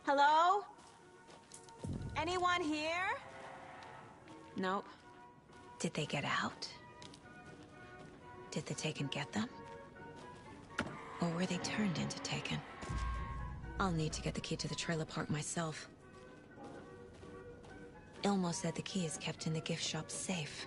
Hello? Anyone here? Nope. Did they get out? Did the Taken get them? Or were they turned into Taken? I'll need to get the key to the trailer park myself. Ilmo said the key is kept in the gift shop safe.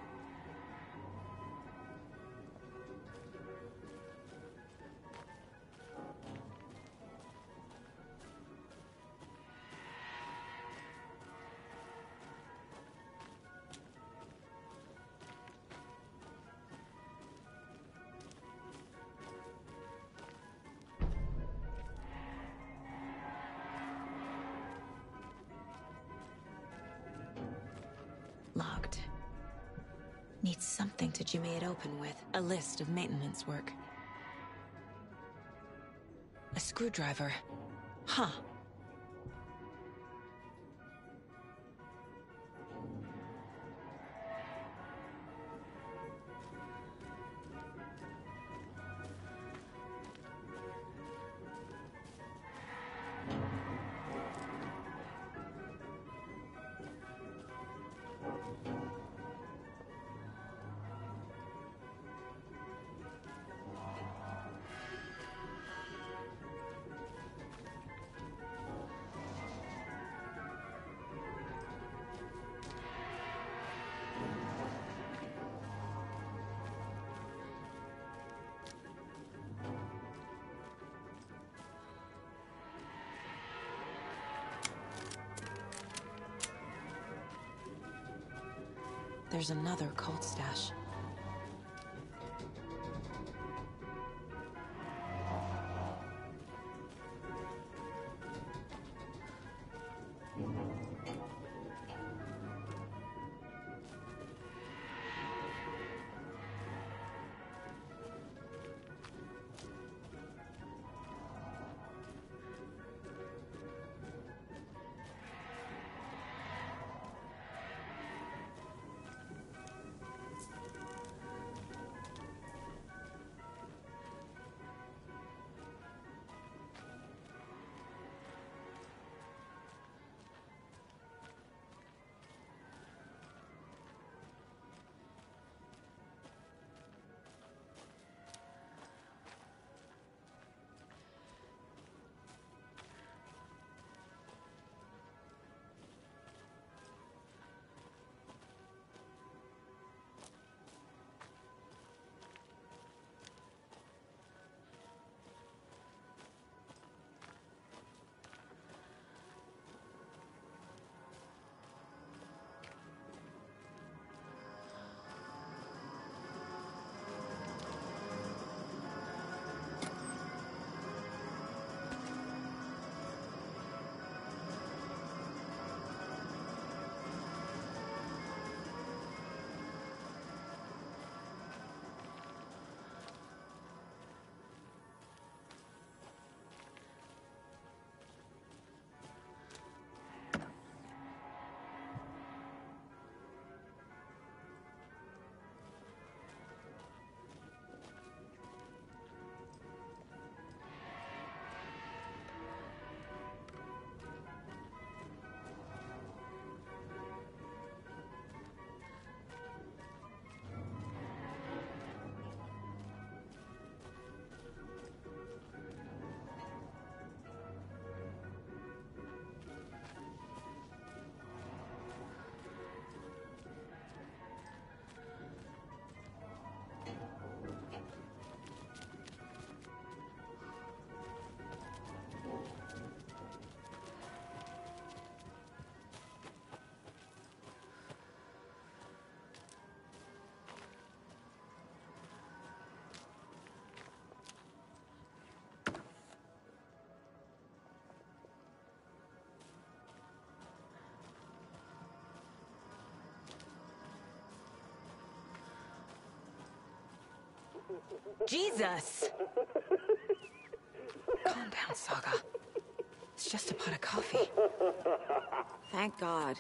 Locked. Needs something to jimmy it open with. A list of maintenance work. A screwdriver. Huh. There's another cult stash. Jesus! Calm down, Saga. It's just a pot of coffee. Thank God.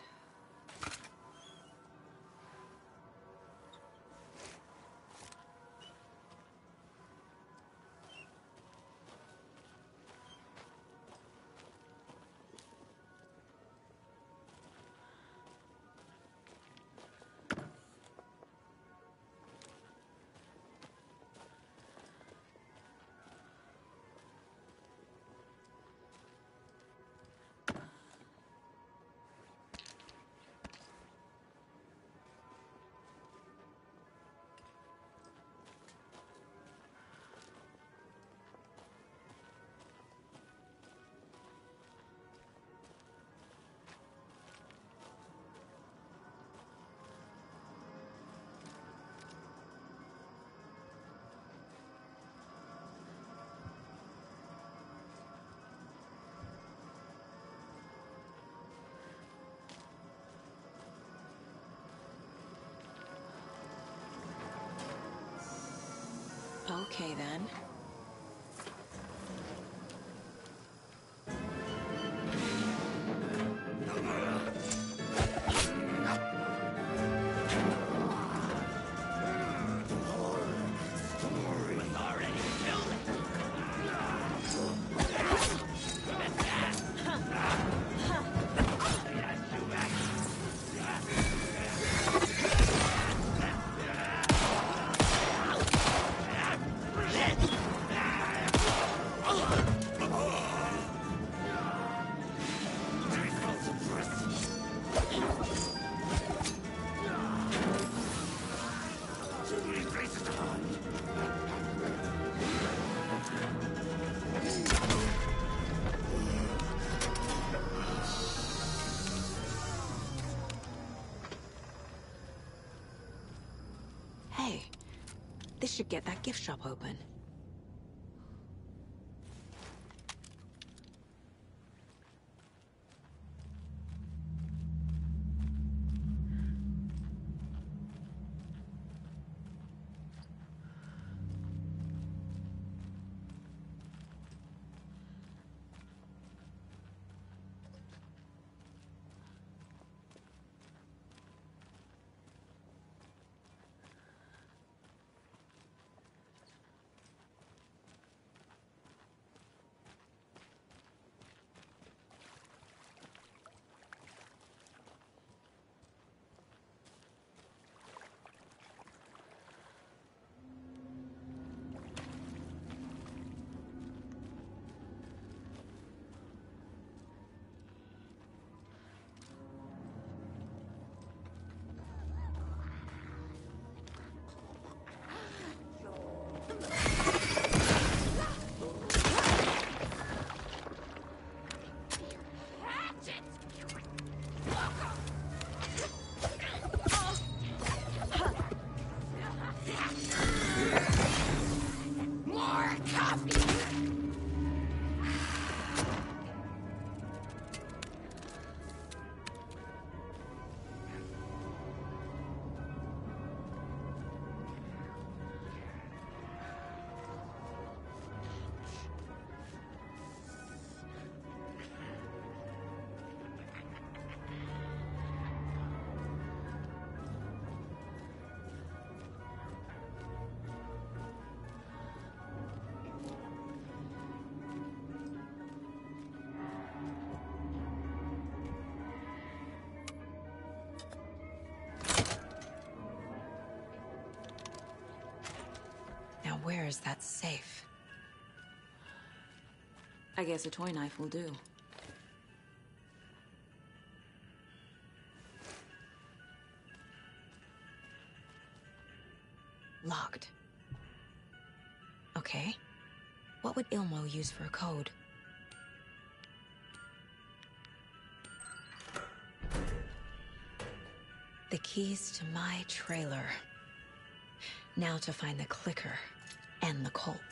Okay, then. Hey, this should get that gift shop open. Now where is that safe? I guess a toy knife will do. Locked. Okay. What would Ilmo use for a code? The keys to my trailer. Now to find the clicker and the Colt.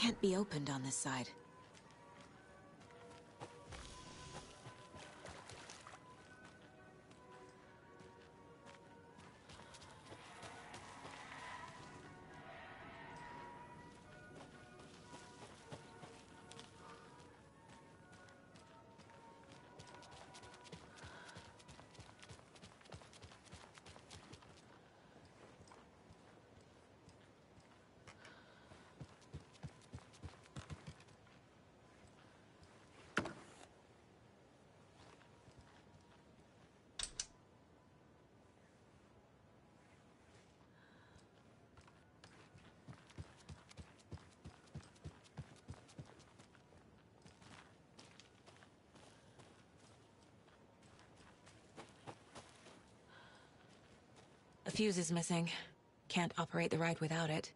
can't be opened on this side. A fuse is missing. Can't operate the ride without it.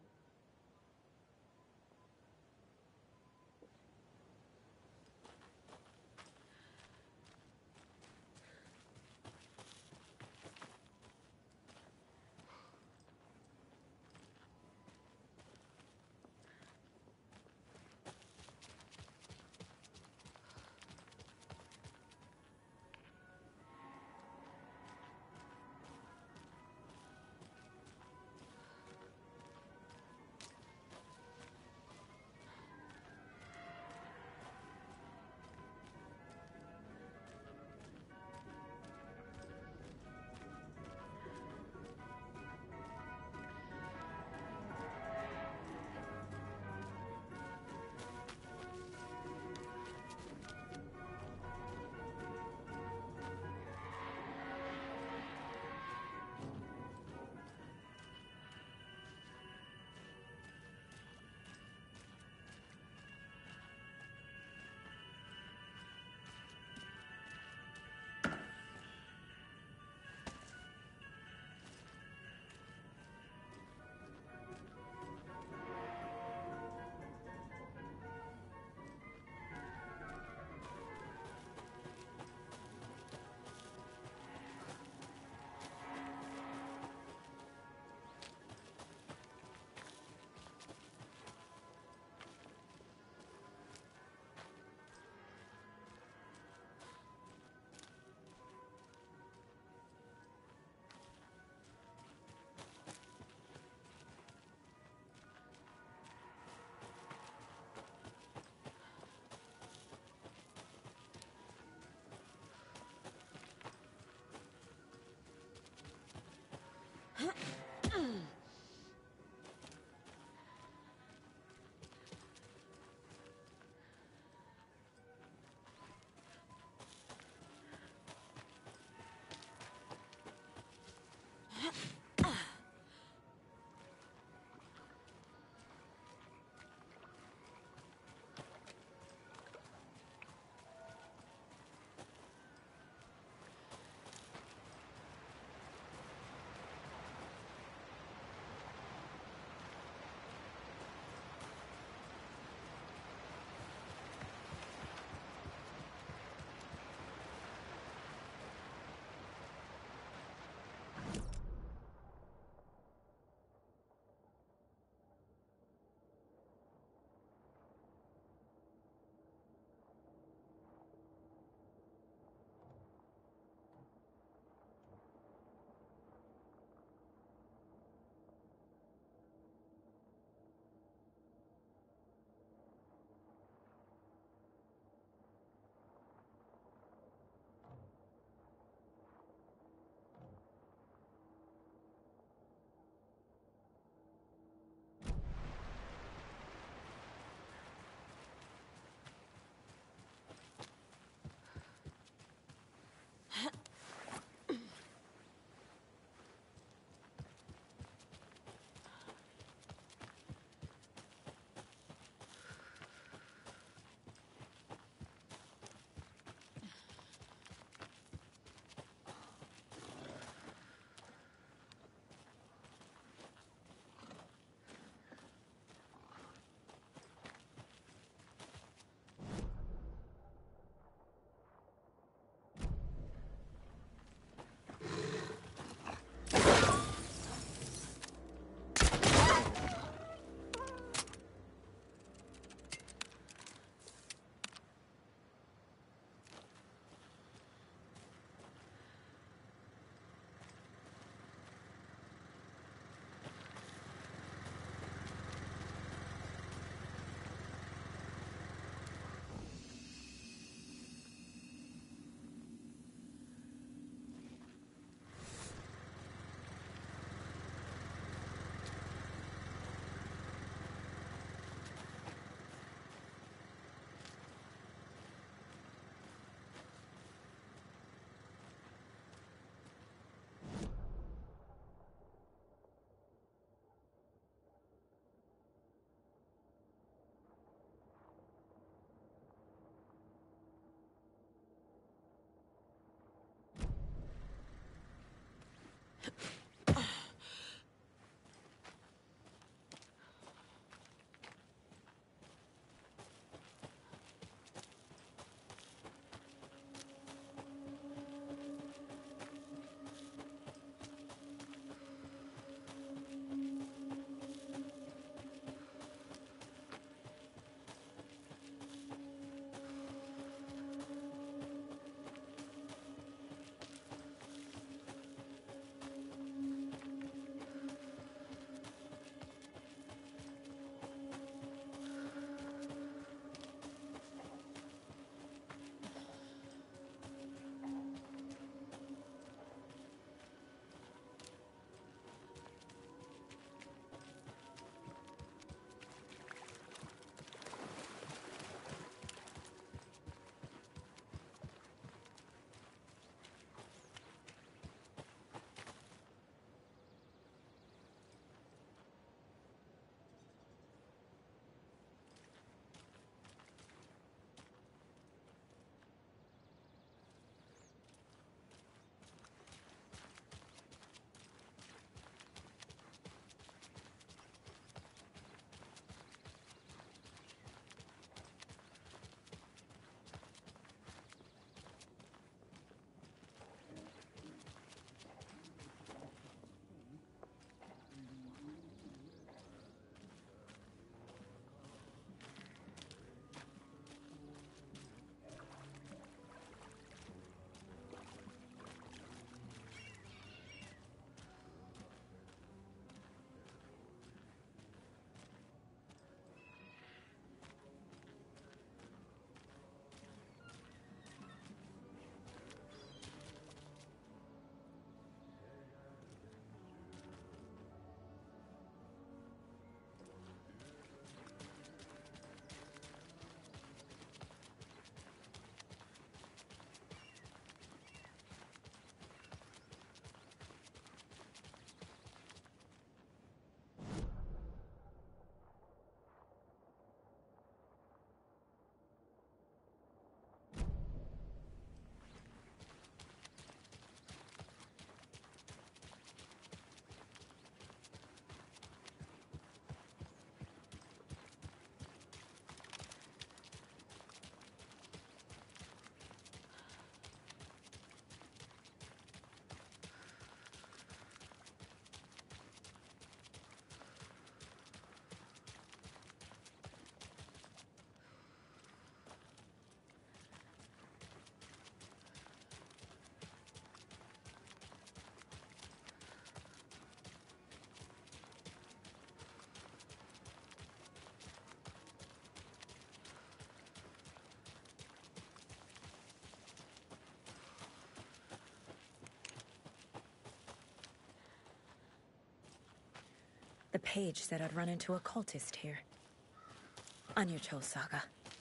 The page said I'd run into a cultist here. On your toes, Saga.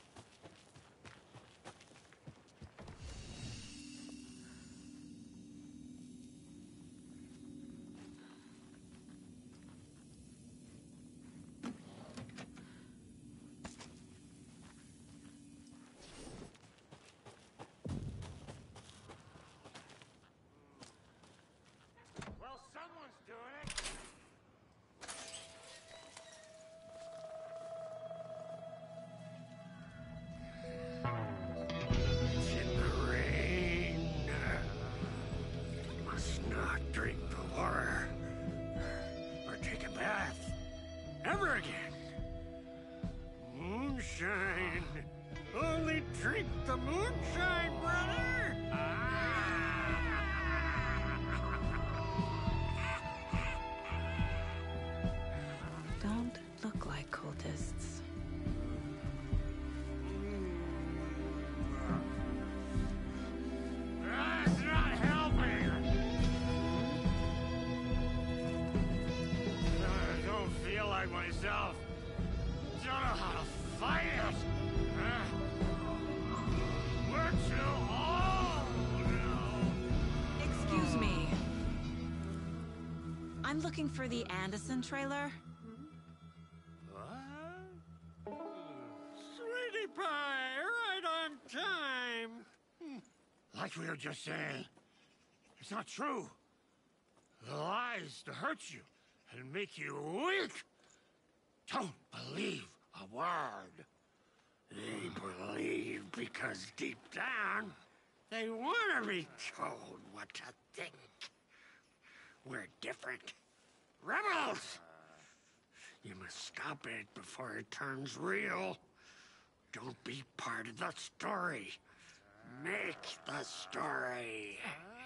Well, someone's doing it. It's in the rain. Must not drink the water or take a bath ever again. Moonshine. Only drink the moonshine, brother. Don't look like cultists. That's not helping. I don't feel like myself. Don't know how to fight it. We're too old now. Excuse me. I'm looking for the Anderson trailer. What? Sweetie pie, right on time. Like we were just saying, it's not true. The lies to hurt you and make you weak. Don't believe a word. They believe because deep down, they want to be told what to think. We're different. Rebels! You must stop it before it turns real. Don't be part of the story. Make the story.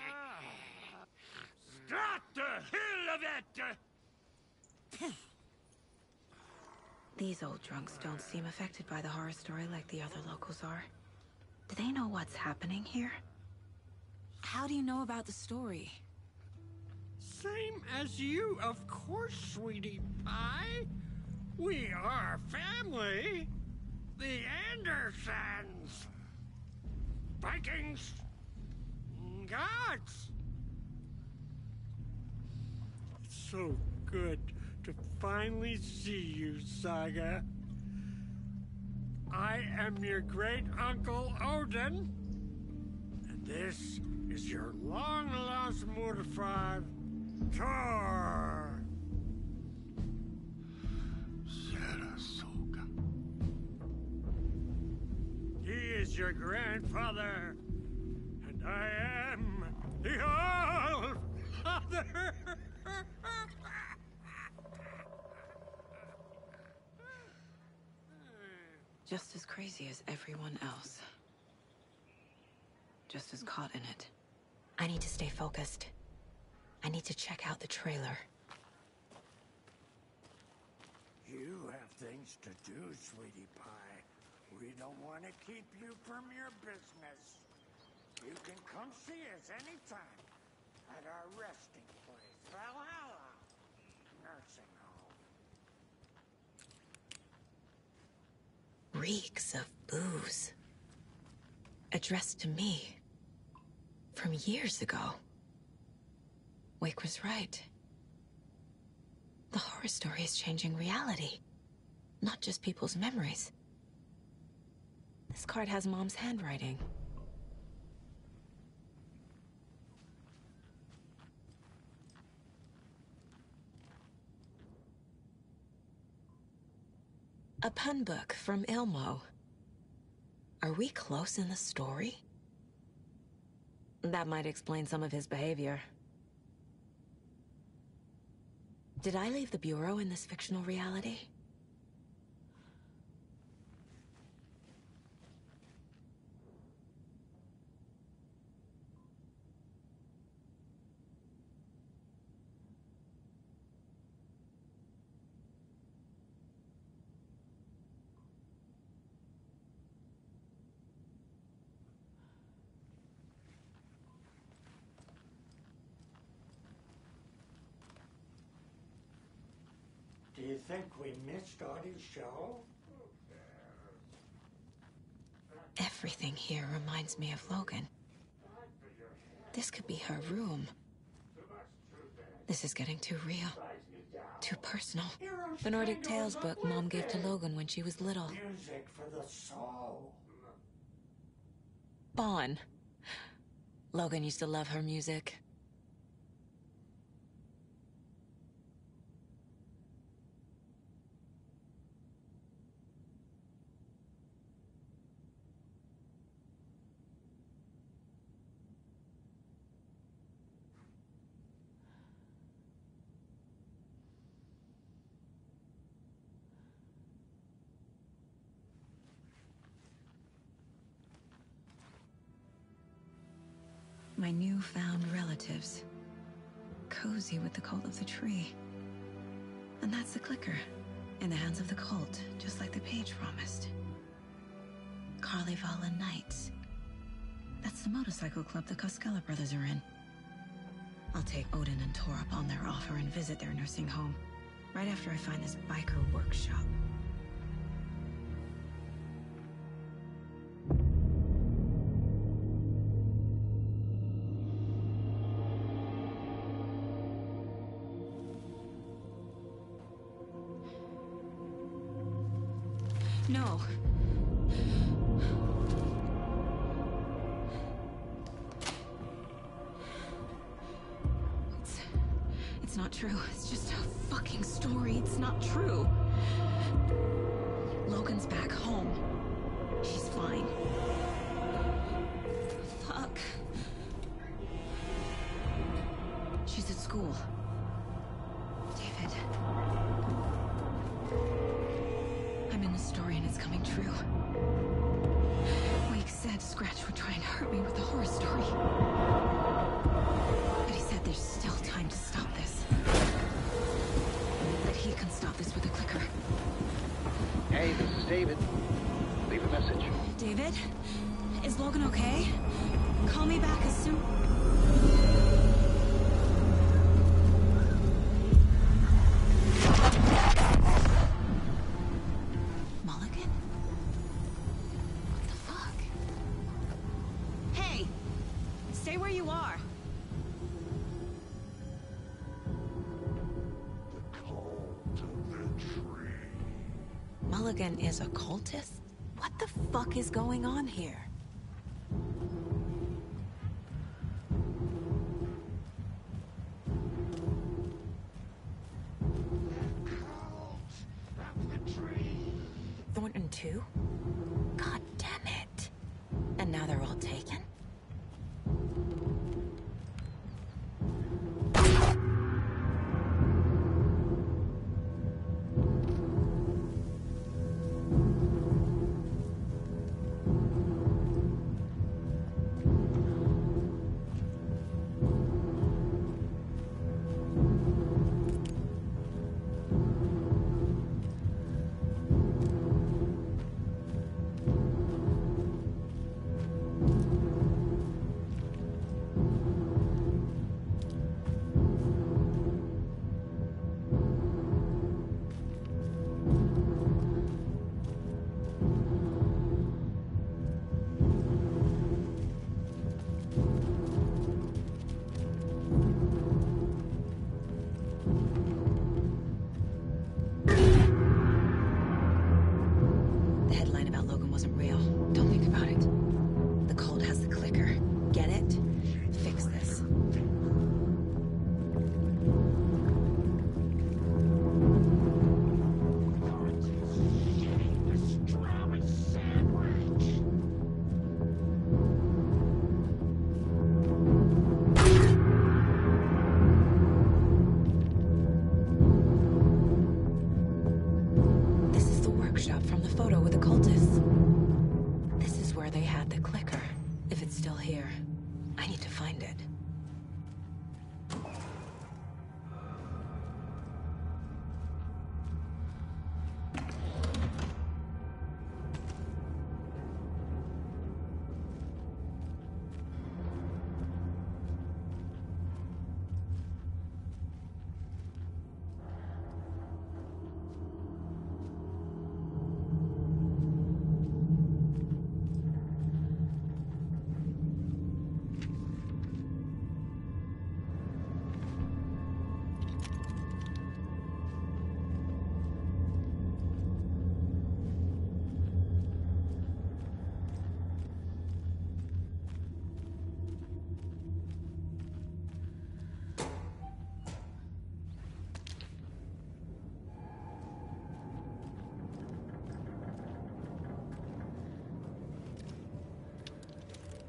Stop the hell of it! These old drunks don't seem affected by the horror story like the other locals are. Do they know what's happening here? How do you know about the story? Same as you, of course, sweetie pie. We are family. The Andersons. Vikings. Gods. It's so good to finally see you, Saga. I am your great-uncle Odin. And this is your long-lost Murfrog, Thor. Saga. He is your grandfather, and I am the All-Father. Just as crazy as everyone else. Just as caught in it. I need to stay focused. I need to check out the trailer. You have things to do, sweetie pie. We don't want to keep you from your business. You can come see us anytime at our resting place, Valhalla Nursing Home. Reeks of booze. Addressed to me. From years ago. Wake was right. The horror story is changing reality. Not just people's memories. This card has Mom's handwriting. A pun book from Ilmo. Are we close in the story? That might explain some of his behavior. Did I leave the Bureau in this fictional reality? Do you think we missed Audie's show? Everything here reminds me of Logan. This could be her room. This is getting too real. Too personal. The Nordic Tales book Mom gave to Logan when she was little. Music for the soul. Bon. Logan used to love her music. My newfound relatives. Cozy with the cult of the tree. And that's the clicker. In the hands of the cult, just like the page promised. Carlivala Knights. That's the motorcycle club the Koskela brothers are in. I'll take Odin and Tor up on their offer and visit their nursing home. Right after I find this biker workshop. No. It's not true. It's just a fucking story. It's not true. Logan's back home. She's fine. Fuck. She's at school. David. I'm in the story and it's coming true. Wake said Scratch would try and hurt me with the horror story. But he said there's still time to stop this. That he can stop this with a clicker. Hey, this is David. Leave a message. David? Is Logan okay? Call me back as soon... Mulligan is a cultist? What the fuck is going on here? Thornton too? God damn it. And now they're all taken?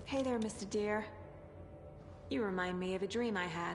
Hey there, Mr. Deer. You remind me of a dream I had.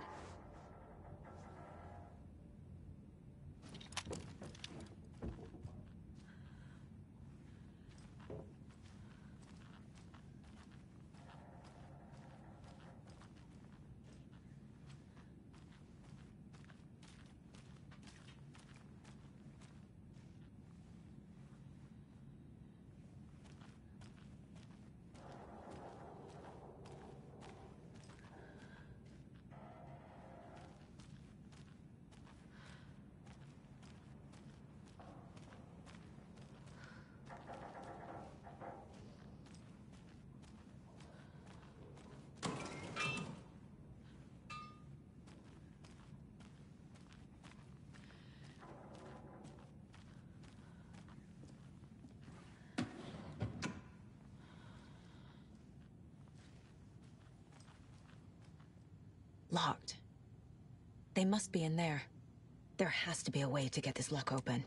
Locked. They must be in there. There has to be a way to get this lock open.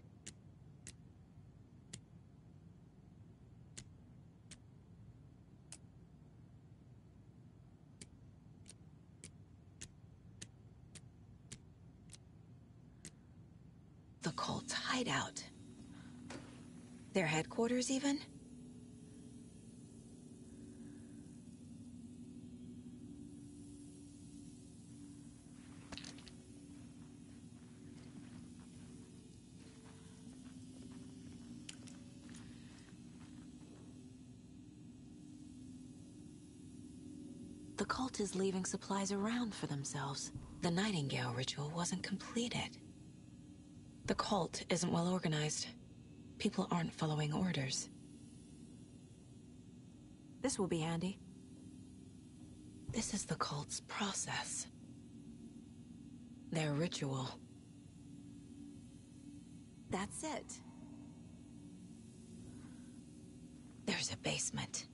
The cult's hideout. Their headquarters, even? The cult is leaving supplies around for themselves. The Nightingale ritual wasn't completed. The cult isn't well organized. People aren't following orders. This will be handy. This is the cult's process. Their ritual. That's it. There's a basement.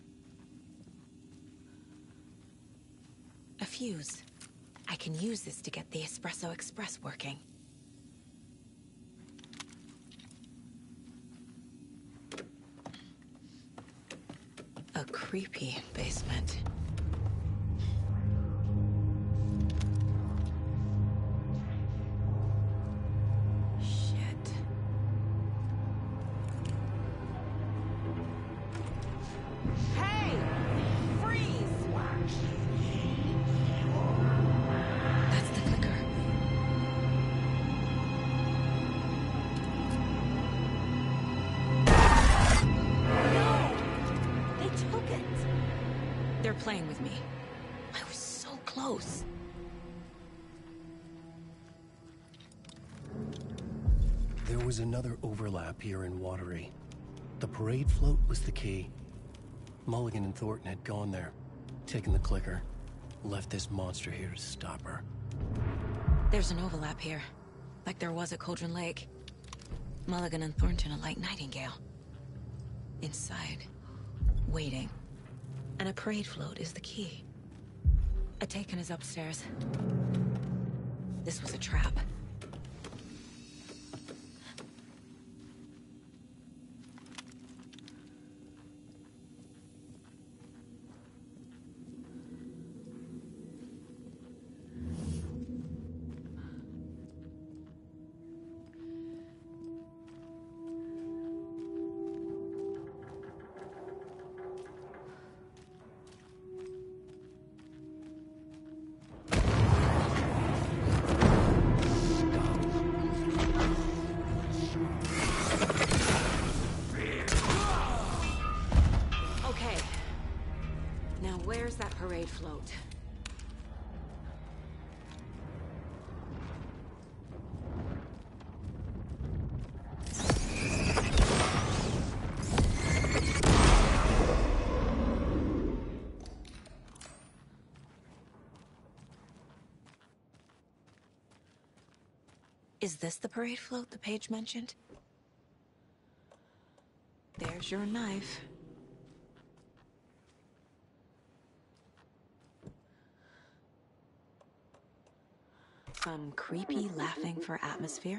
A fuse. I can use this to get the Espresso Express working. A creepy basement. Shit. Hey! Freeze! That's the clicker. They're playing with me. I was so close. There was another overlap here in Watery. The parade float was the key. Mulligan and Thornton had gone there, taken the clicker, left this monster here to stop her. There's an overlap here, like there was at Cauldron Lake. Mulligan and Thornton are like Nightingale. Inside, waiting. And a parade float is the key. A taken is upstairs. This was a trap. Where's that parade float? Is this the parade float the page mentioned? There's your knife. Some creepy laughing for atmosphere.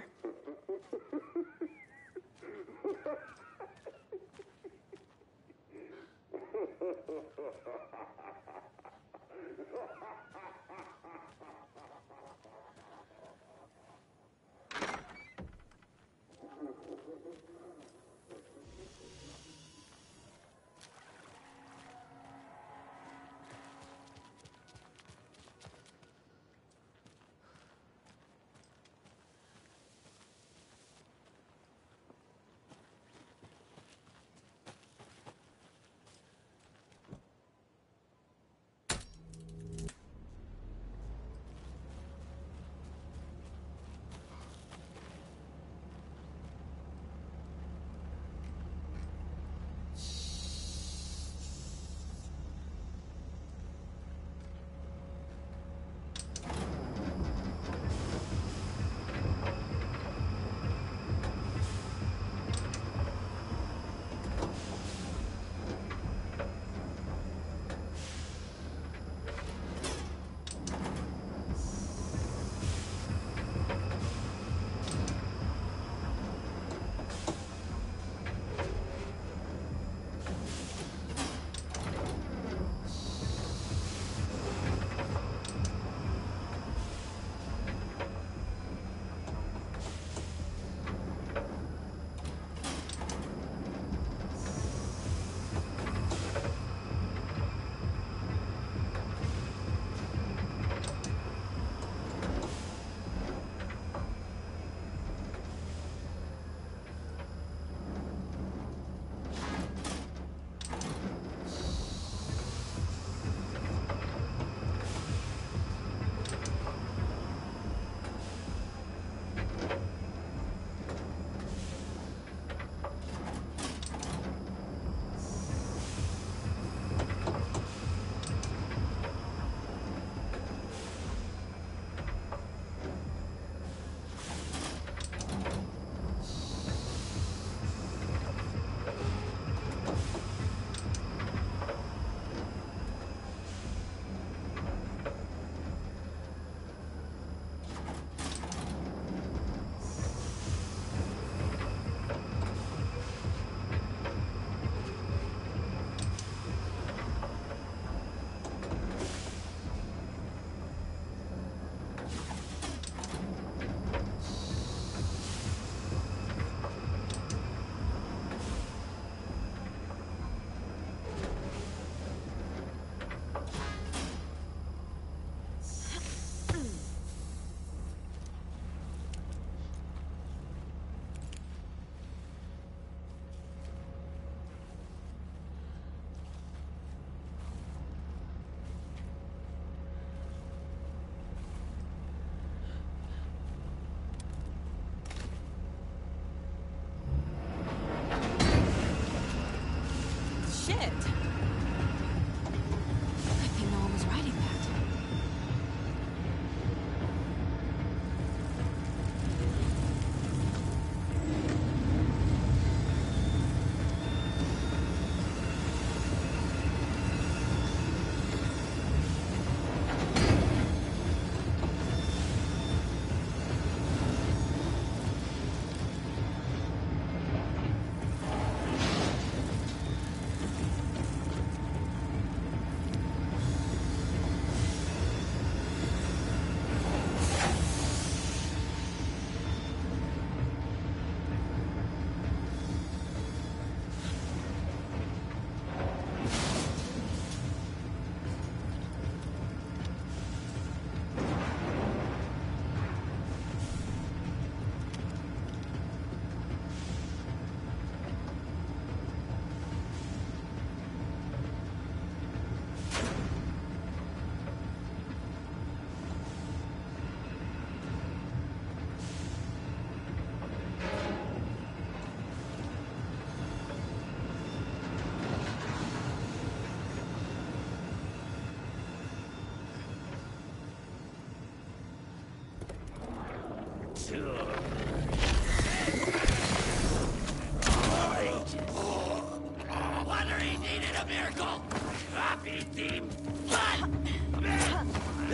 a miracle! Happy team blood!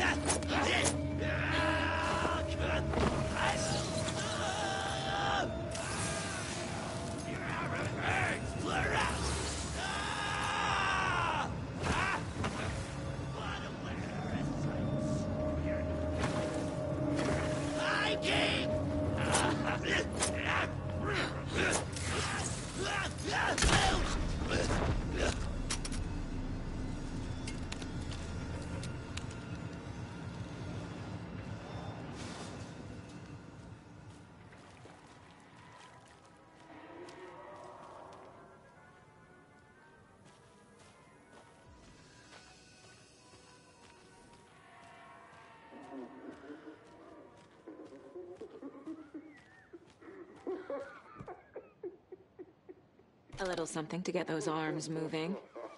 A little something to get those arms moving.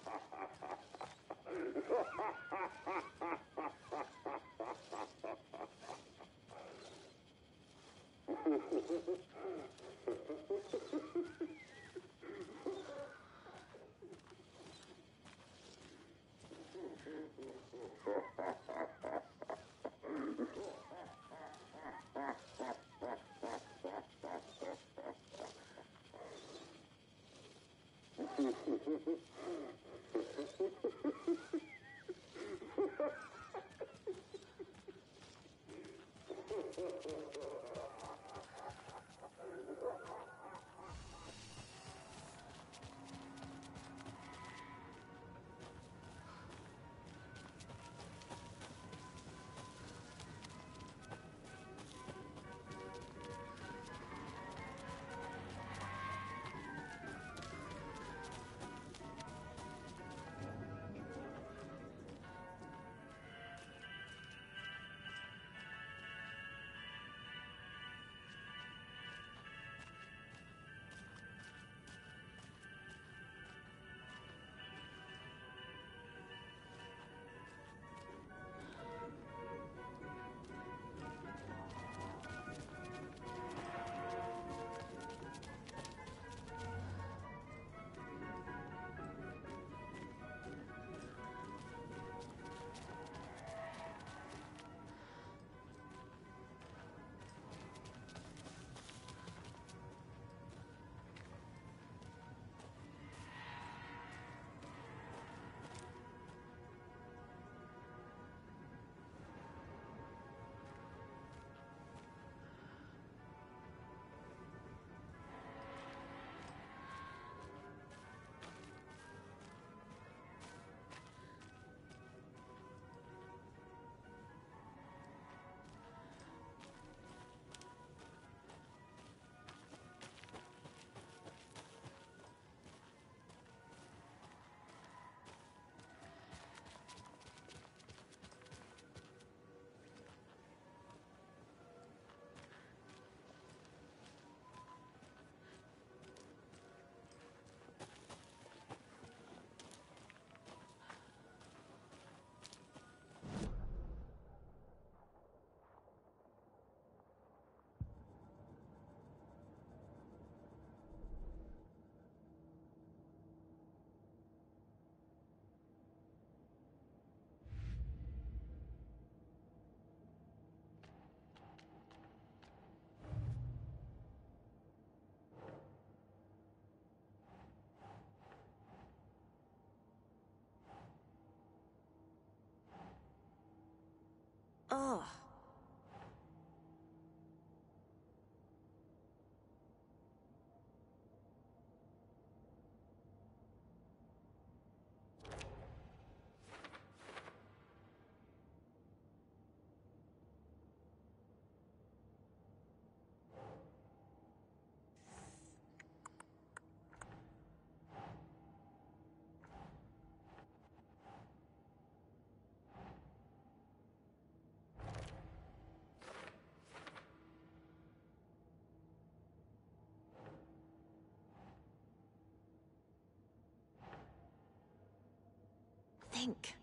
Ugh. Think.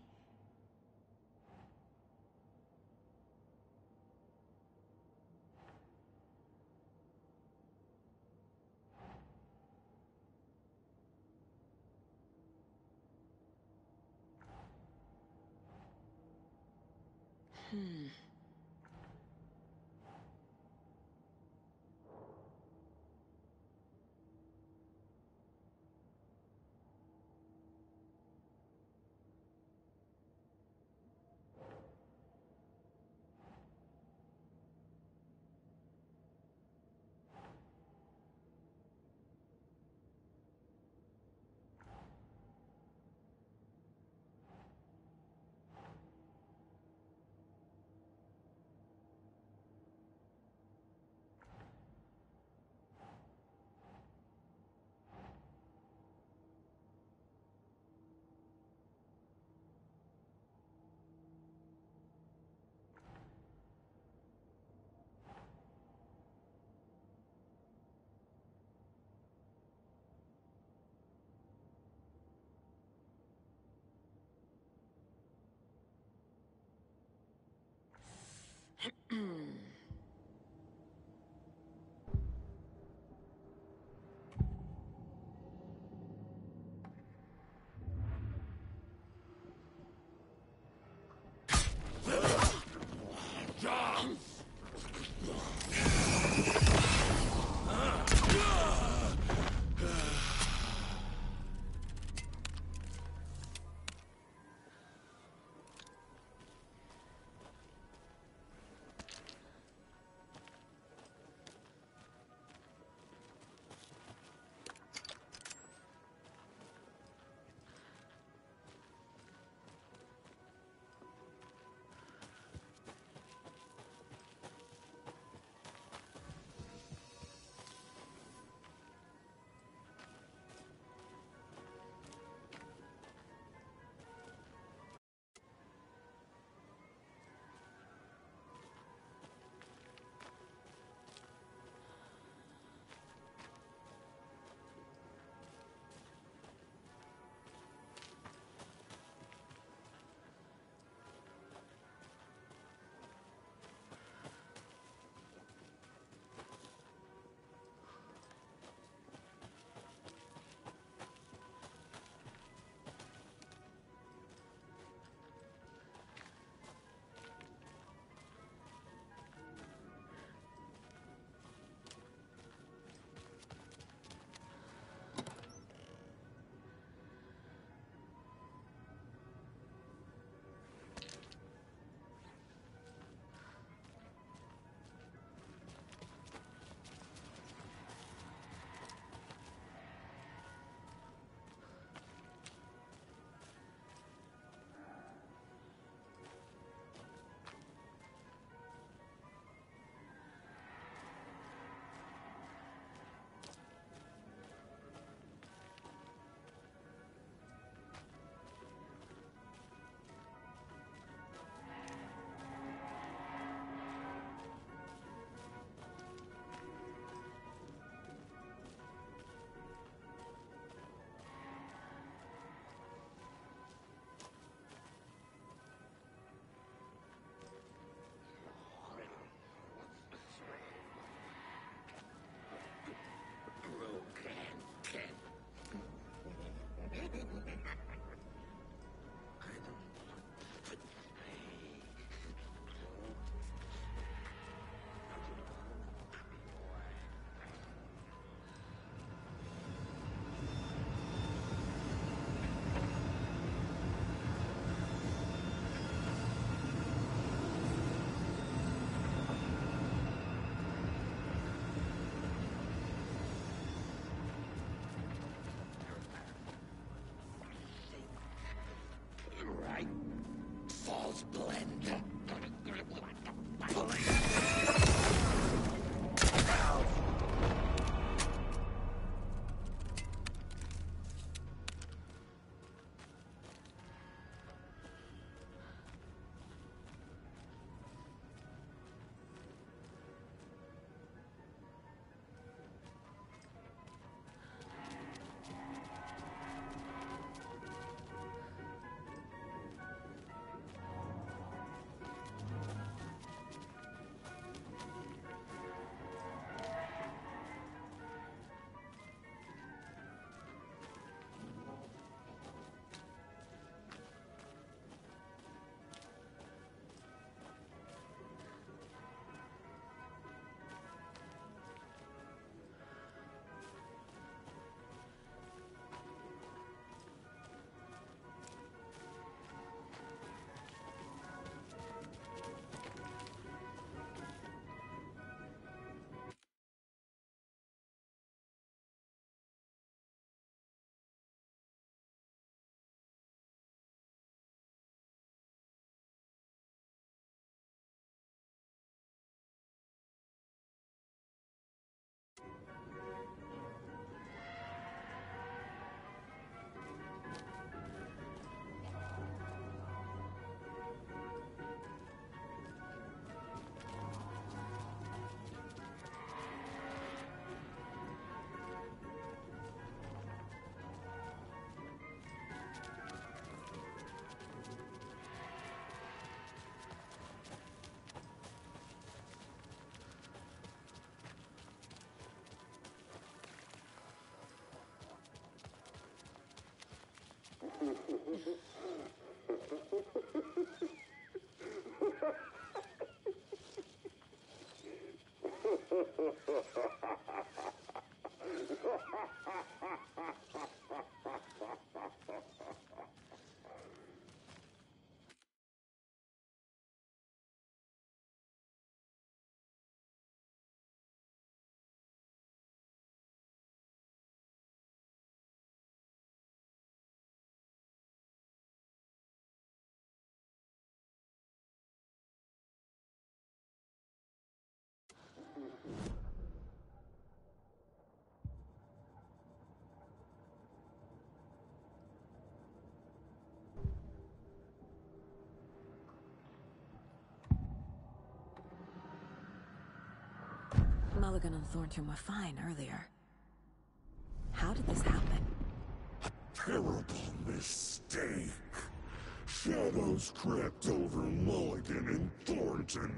Mulligan and Thornton were fine earlier. How did this happen? Terrible mistake. Shadows crept over Mulligan and Thornton.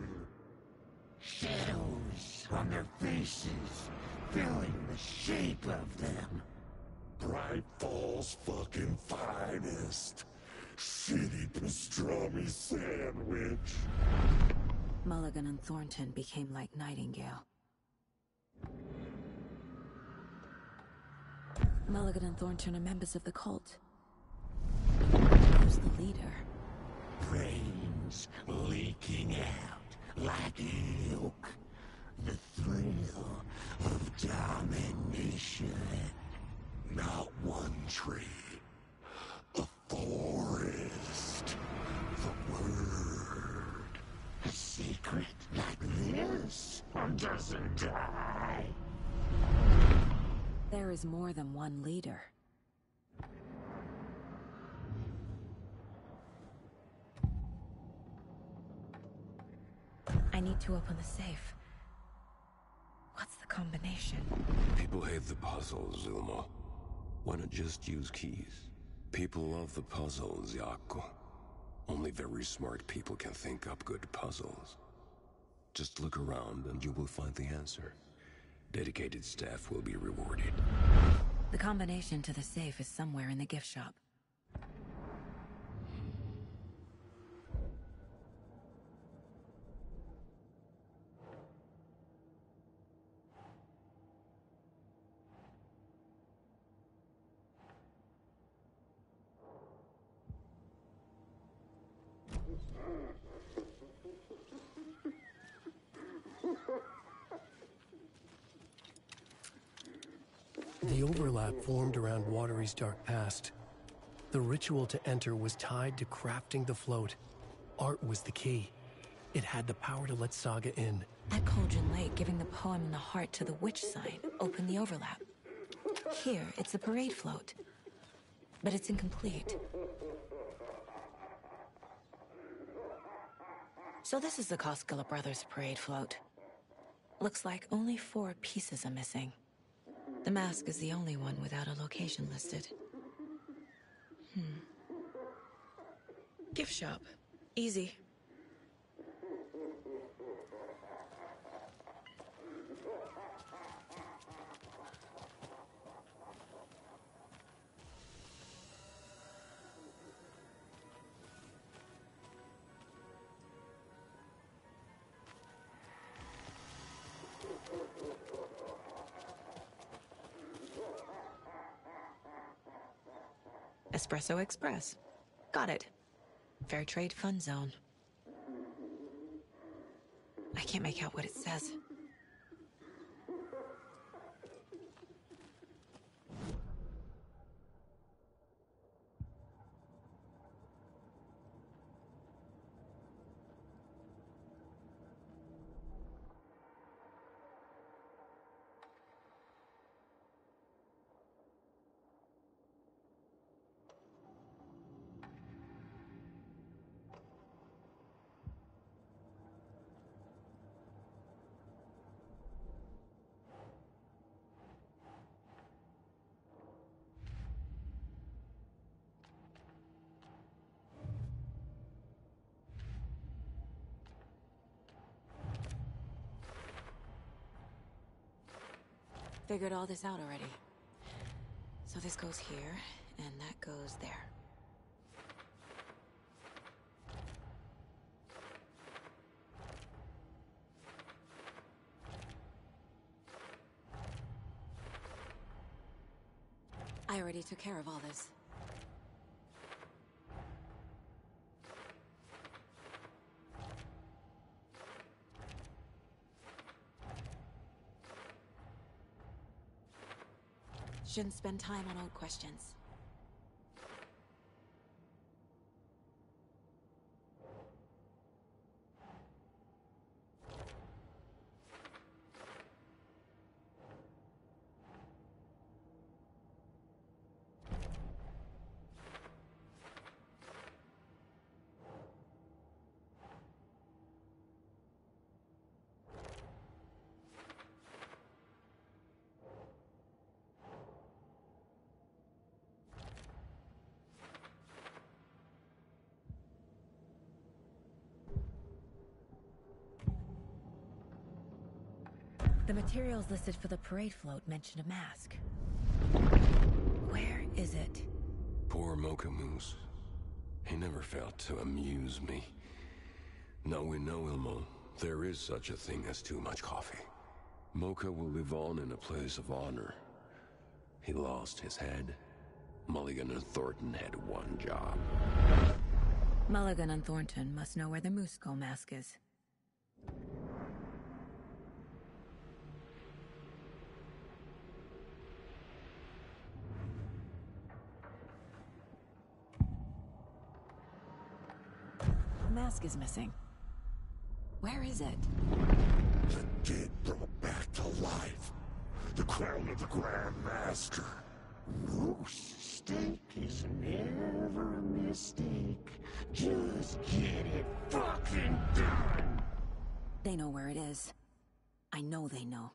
Shadows on their faces, filling the shape of them. Bright Falls fucking finest. Shitty pastrami sandwich. Mulligan and Thornton became like Nightingale. Mulligan and Thornton are members of the cult. Who's the leader? Brains leaking out like milk. The thrill of domination. Not one tree. A forest. The word. A secret like this doesn't die. There is more than one leader. I need to open the safe. What's the combination? People hate the puzzles, Ilmo. Why not just use keys? People love the puzzles, Yaku. Only very smart people can think up good puzzles. Just look around and you will find the answer. Dedicated staff will be rewarded. The combination to the safe is somewhere in the gift shop. The overlap formed around Watery's dark past. The ritual to enter was tied to crafting the float. Art was the key. It had the power to let Saga in. At Cauldron Lake, giving the poem and the heart to the witch sign opened the overlap. Here, it's a parade float. But it's incomplete. So this is the Koskela Brothers parade float. Looks like only 4 pieces are missing. The mask is the only one without a location listed. Gift shop. Easy. Espresso Express. Got it. Fair Trade Fun Zone. I can't make out what it says. Figured all this out already. So this goes here, and that goes there. I already took care of all this. Shouldn't spend time on old questions. The materials listed for the parade float mention a mask. Where is it? Poor Mocha Moose. He never failed to amuse me. Now we know, Ilmo, there is such a thing as too much coffee. Mocha will live on in a place of honor. He lost his head. Mulligan and Thornton had one job. Mulligan and Thornton must know where the Moose Skull mask is. The mask is missing. Where is it? The dead brought back to life. The crown of the Grand Master. Moose steak is never a mistake. Just get it fucking done. They know where it is. I know they know.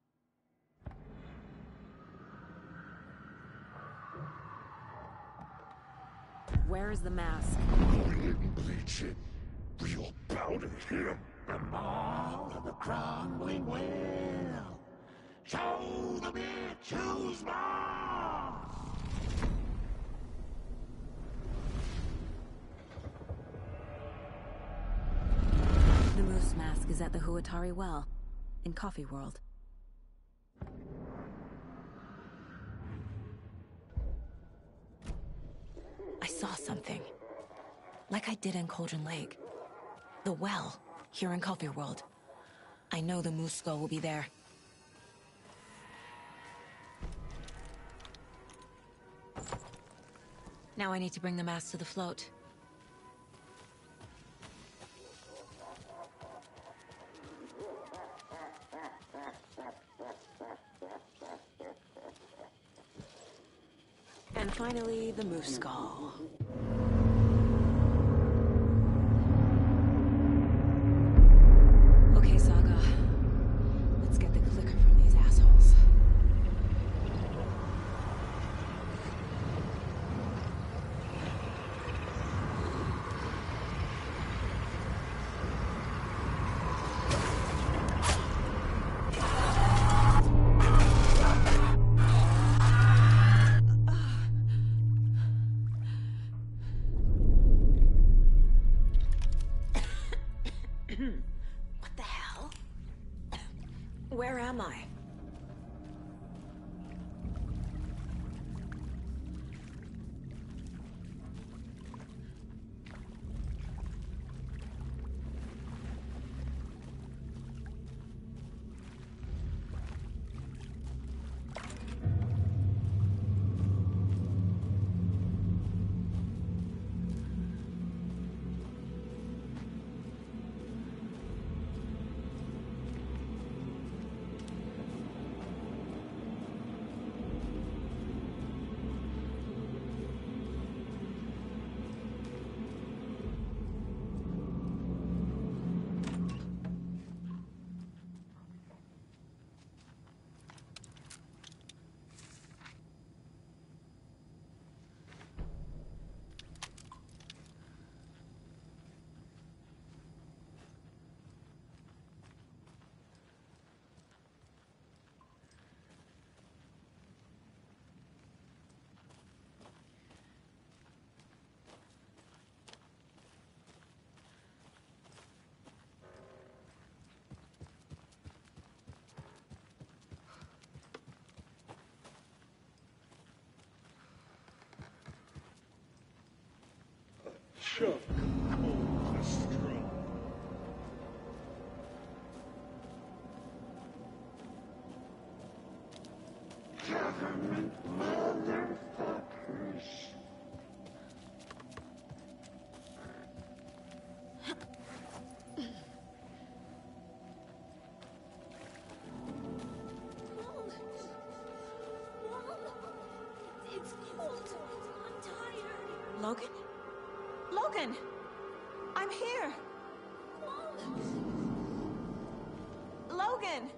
Where is the mask? We didn't bleach it. Real powder him. The mall of the crumbling well. Show the bitch who's boss. The moose mask is at the Huatari Well, in Coffee World. I saw something. Like I did in Cauldron Lake. The well, here in Coffee World. I know the Moose Skull will be there. Now I need to bring the mask to the float. And finally, the Moose Skull. Okay, Saga. Let's get the clicker from these assholes. Chuck cold the straw. Government motherfuckers. It's cold. I'm tired. Logan? Logan! I'm here! Logan!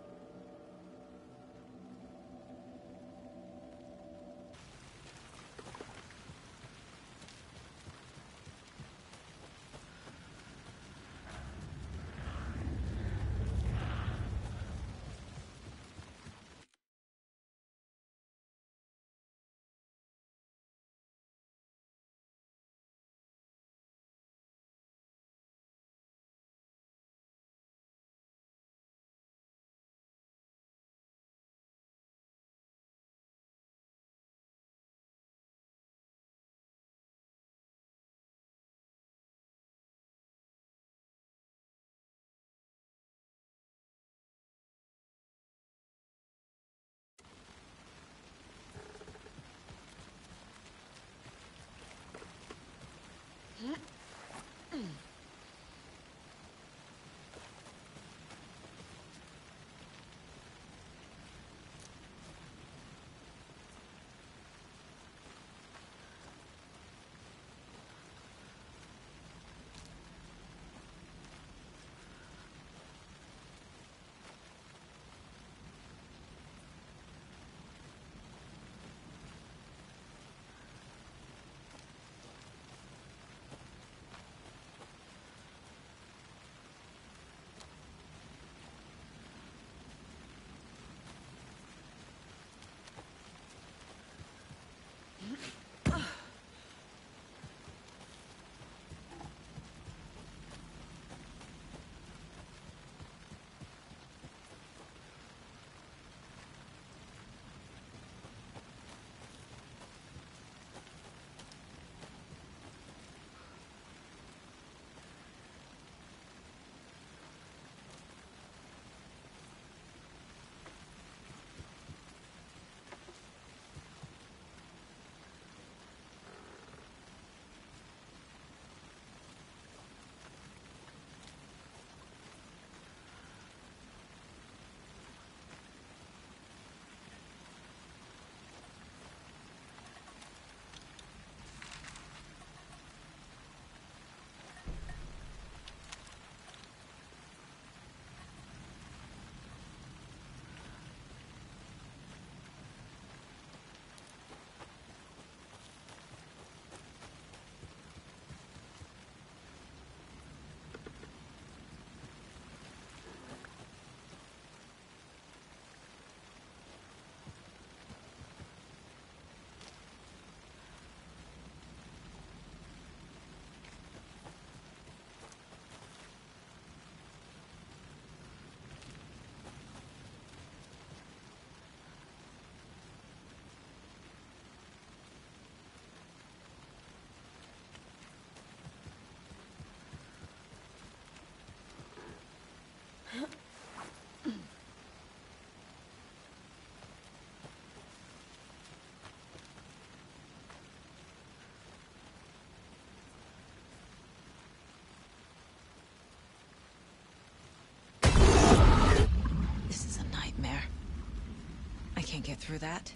Can't get through that.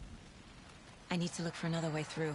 I need to look for another way through.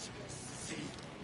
See?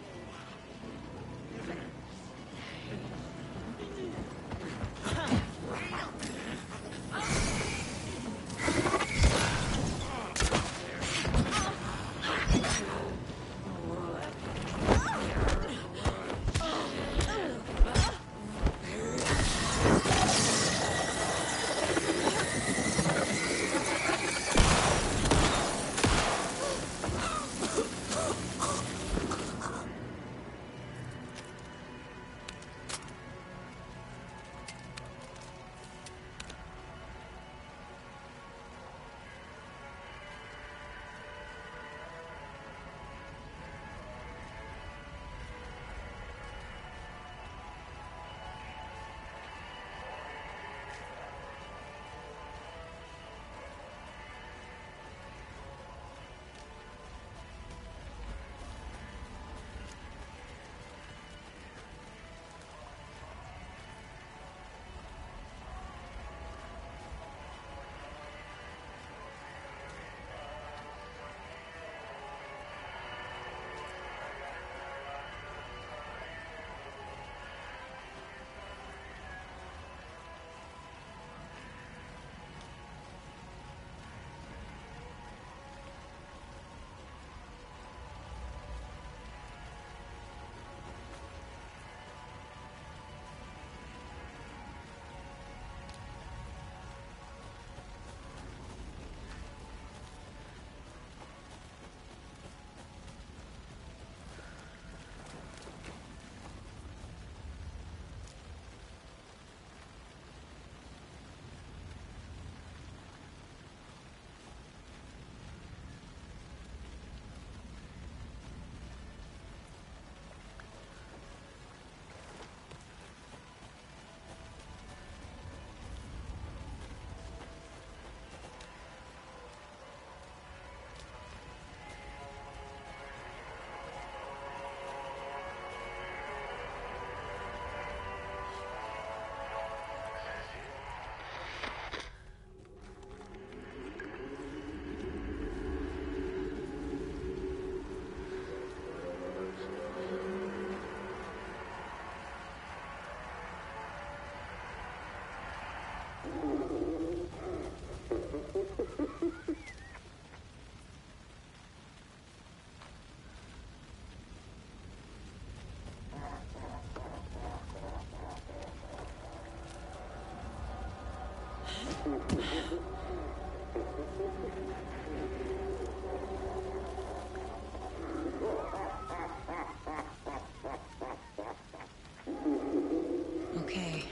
Okay.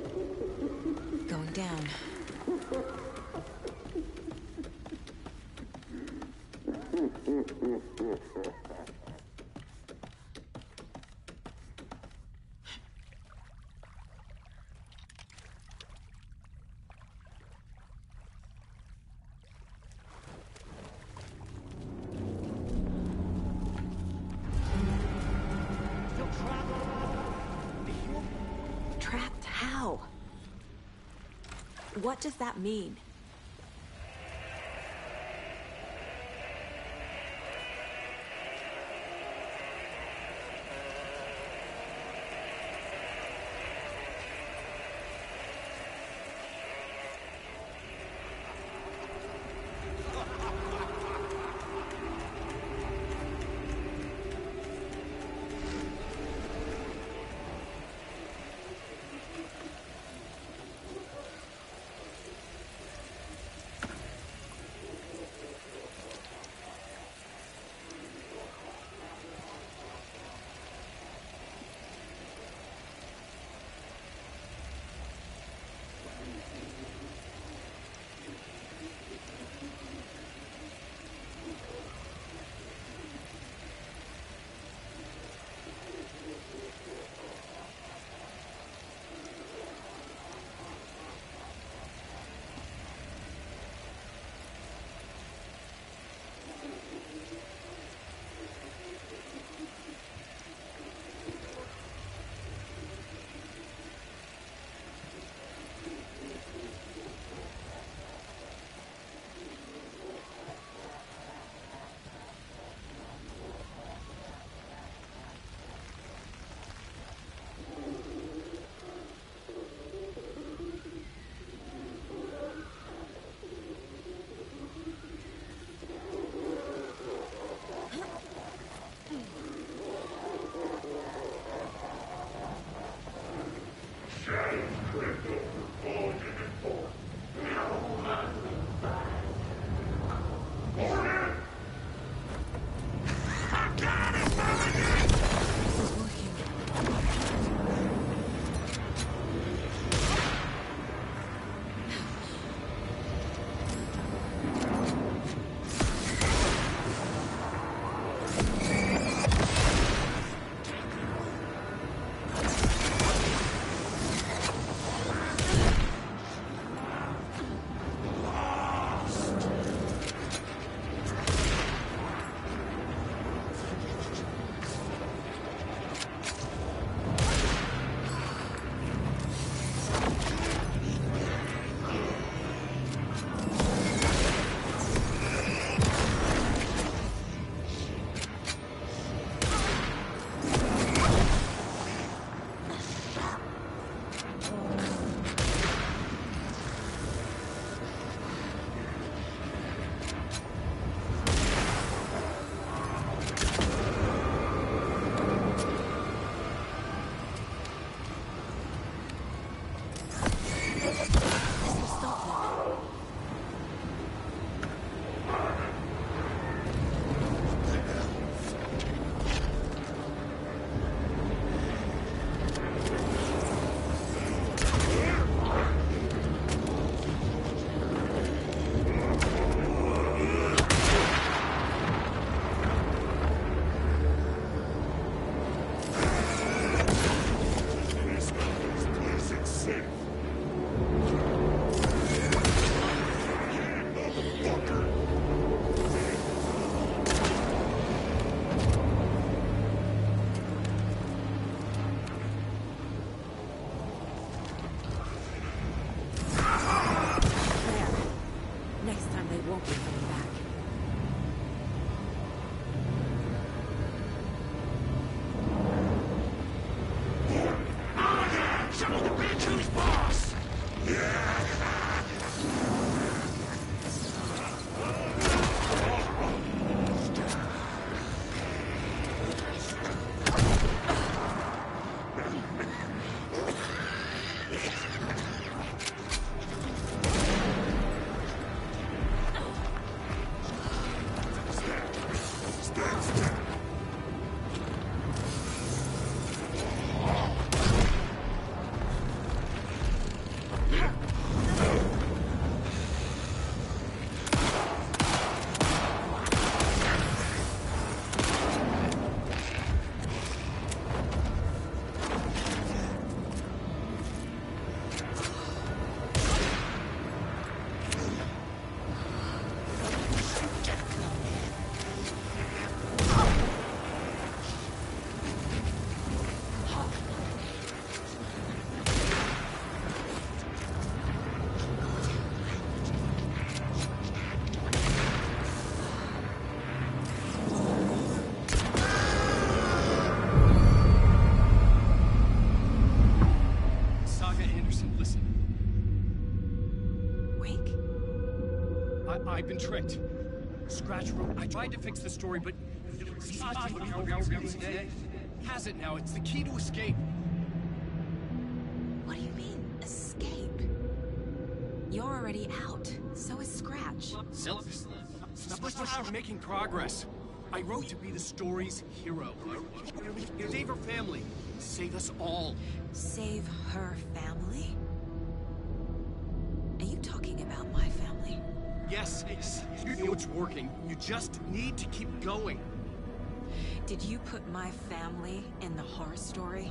Going down. Trapped how? What does that mean? I've been tricked. Scratch wrote, I tried to fix the story, but... has it now. It's the key to escape. What do you mean, escape? You're already out. So is Scratch. Stop making progress. I wrote to be the story's hero. Save her family. Save us all. Save her family? Are you talking about my family? Yes, you know it's working. You just need to keep going. Did you put my family in the horror story?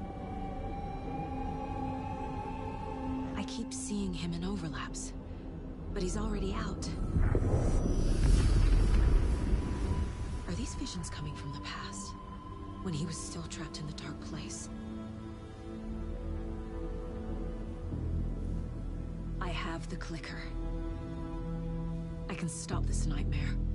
I keep seeing him in overlaps, but he's already out. Are these visions coming from the past, when he was still trapped in the dark place? I have the clicker. I can stop this nightmare.